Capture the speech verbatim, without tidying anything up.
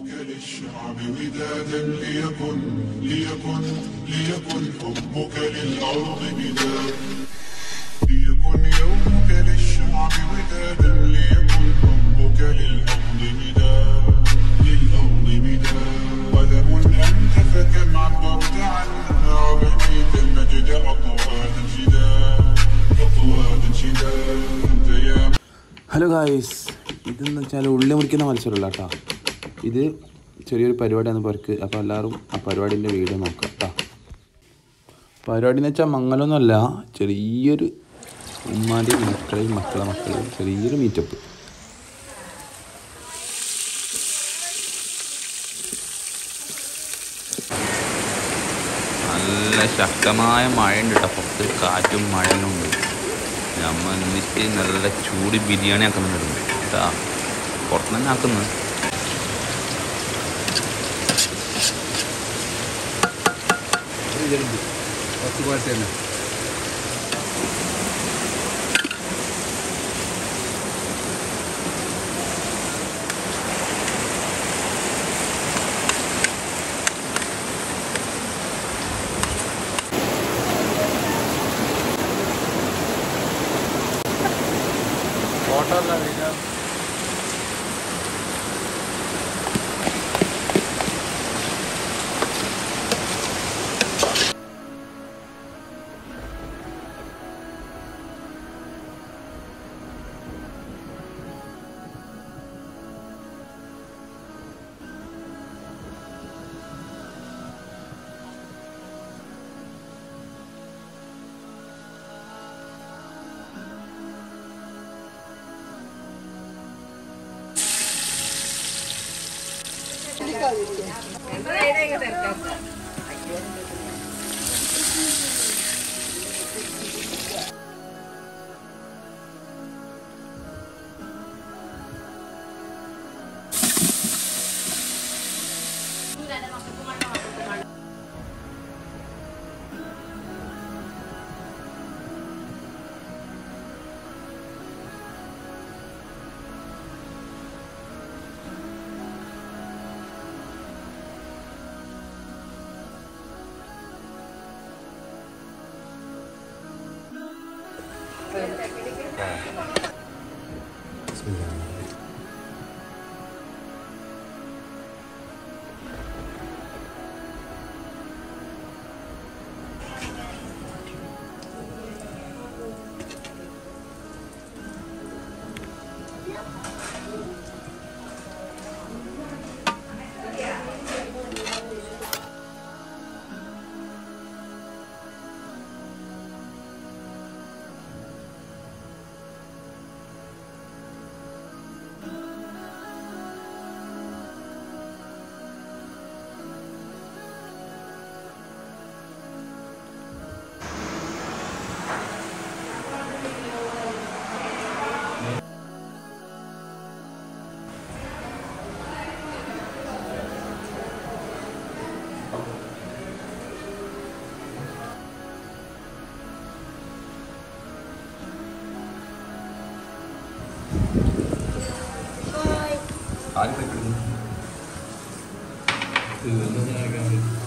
حبك للشعب ودادا ليكن ليكن ليكن حبك للأرض مداد ليكن يومك للشعب ودادا ليكن حبك للأرض مداد للأرض مداد قلم أنت فكم عبرت عنها وبنيت المجد أطوادا شداد أطوادا شداد أنت يا. Hello guys, ഇതെന്ന് വെച്ചാൽ ഉള്ളി മുറിക്കുന്ന മത്സരമല്ല കേട്ടോ. ഇത് ചെറിയൊരു പരിപാടിയാണ് പേർക്ക്. അപ്പോൾ എല്ലാവരും ആ പരിപാടിൻ്റെ വീഡിയോ നോക്കാം കേട്ടോ. പരിപാടി എന്ന് വെച്ചാൽ മംഗലമൊന്നുമല്ല, ചെറിയൊരു ഉമ്മാൻ്റെയും മക്കളെയും മക്കളെ മക്കളെയും ചെറിയൊരു മീറ്റപ്പ്. നല്ല ശക്തമായ മഴയുണ്ട് കേട്ടോ. പുറത്ത് കാറ്റും മഴയെല്ലാം ഉണ്ട്. നമ്മൾ എന്നിട്ട് നല്ല ചൂട് ബിരിയാണി ആക്കുന്നുണ്ട് കേട്ടാ. പുറത്ത് തന്നെ ആക്കുന്നത്. ഫോട്ടോ വീഡിയോ ആരും